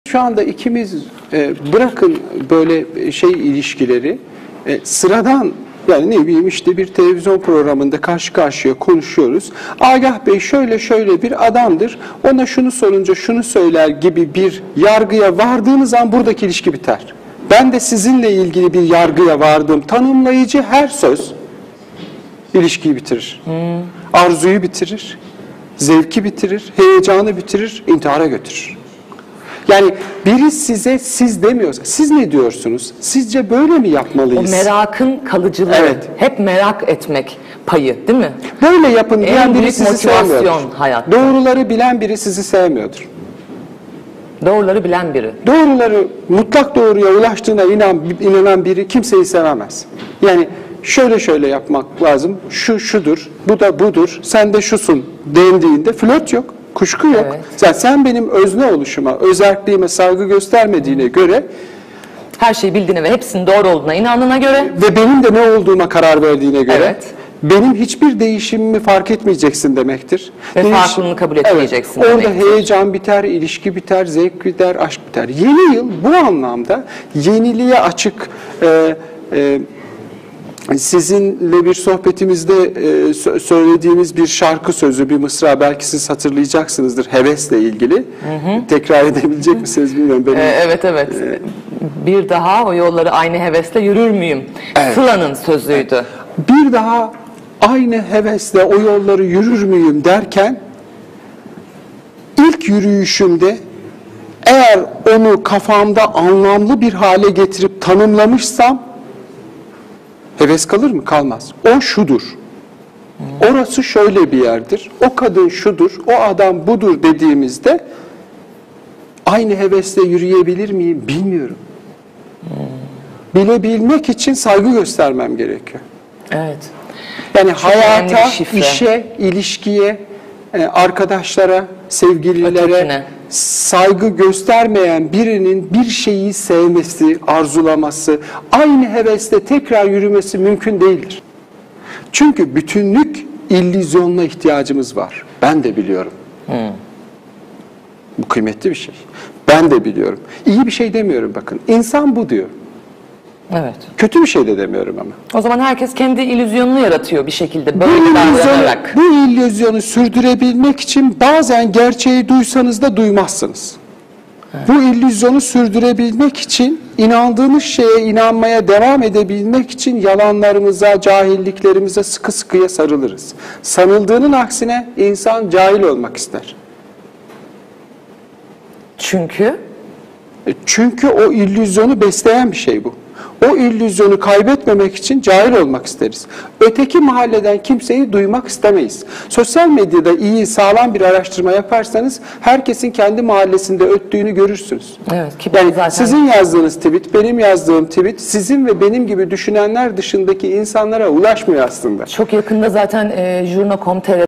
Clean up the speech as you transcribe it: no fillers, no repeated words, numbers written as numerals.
Şu anda ikimiz bırakın böyle ilişkileri sıradan, yani ne bileyim işte bir televizyon programında karşı karşıya konuşuyoruz. Agah Bey şöyle bir adamdır, ona şunu sorunca şunu söyler gibi bir yargıya vardığınız an buradaki ilişki biter. Ben de sizinle ilgili bir yargıya vardım. Tanımlayıcı her söz ilişkiyi bitirir. Arzuyu bitirir, zevki bitirir, heyecanı bitirir, intihara götürür. Yani biri size siz demiyorsa, siz ne diyorsunuz? Sizce böyle mi yapmalıyız? O merakın kalıcılığı, evet. Hep merak etmek payı, değil mi? Böyle yapın diyen biri sizi sevmiyordur. Hayatta. Doğruları bilen biri sizi sevmiyordur. Doğruları bilen biri. Doğruları, mutlak doğruya ulaştığına inanan biri kimseyi sevemez. Yani şöyle yapmak lazım, şudur, bu da budur, sen de şusun dendiğinde flört yok. Kuşku yok. Evet. Sen benim özne oluşuma, özerkliğime saygı göstermediğine göre, her şeyi bildiğine ve hepsinin doğru olduğuna inandığına göre ve benim de ne olduğuma karar verdiğine göre, evet, benim hiçbir değişimimi fark etmeyeceksin demektir. Ve farklılığını kabul etmeyeceksin demektir. Orada heyecan biter, ilişki biter, zevk biter, aşk biter. Yeni yıl bu anlamda yeniliğe açık. Sizinle bir sohbetimizde söylediğimiz bir şarkı sözü, bir mısra, belki siz hatırlayacaksınızdır, hevesle ilgili. Tekrar edebilecek misiniz bilmiyorum. Evet. Bir daha o yolları aynı hevesle yürür müyüm? Evet. Sıla'nın sözüydü. Evet. Bir daha aynı hevesle o yolları yürür müyüm derken, ilk yürüyüşümde eğer onu kafamda anlamlı bir hale getirip tanımlamışsam, heves kalır mı? Kalmaz. O şudur. Orası şöyle bir yerdir. O kadın şudur, o adam budur dediğimizde aynı hevesle yürüyebilir miyim? Bilmiyorum. Bilebilmek için saygı göstermem gerekiyor. Evet. Yani çok hayata, işe, ilişkiye, arkadaşlara, sevgililere ötekine saygı göstermeyen birinin bir şeyi sevmesi, arzulaması, aynı hevesle tekrar yürümesi mümkün değildir. Çünkü bütünlük illüzyonuna ihtiyacımız var. Ben de biliyorum. Bu kıymetli bir şey. Ben de biliyorum. İyi bir şey demiyorum bakın. İnsan bu diyor. Evet. Kötü bir şey de demiyorum ama. O zaman herkes kendi illüzyonunu yaratıyor bir şekilde. Böyle davranarak. Bu illüzyonu sürdürebilmek için bazen gerçeği duysanız da duymazsınız. Evet. Bu illüzyonu sürdürebilmek için, inandığınız şeye inanmaya devam edebilmek için yalanlarımıza, cahilliklerimize sıkı sıkıya sarılırız. Sanıldığının aksine insan cahil olmak ister. Çünkü o illüzyonu besleyen bir şey bu. O illüzyonu kaybetmemek için cahil olmak isteriz. Öteki mahalleden kimseyi duymak istemeyiz. Sosyal medyada iyi, sağlam bir araştırma yaparsanız herkesin kendi mahallesinde öttüğünü görürsünüz. Evet, yani zaten sizin yazdığınız tweet, benim yazdığım tweet, sizin ve benim gibi düşünenler dışındaki insanlara ulaşmıyor aslında. Çok yakında zaten Journo.com.tr